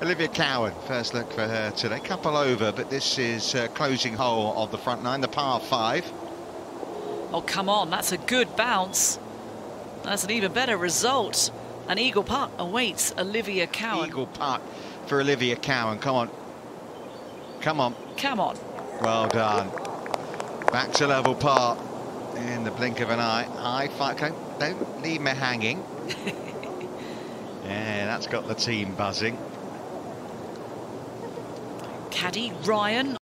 Olivia Cowan, first look for her today. Couple over, but this is closing hole of the front nine, the par 5. Oh, come on, that's a good bounce. That's an even better result. An eagle putt awaits Olivia Cowan. Eagle putt for Olivia Cowan. Come on. Come on. Come on. Well done. Back to level par in the blink of an eye. High five. Don't leave me hanging. Yeah, that's got the team buzzing. Caddy Ryan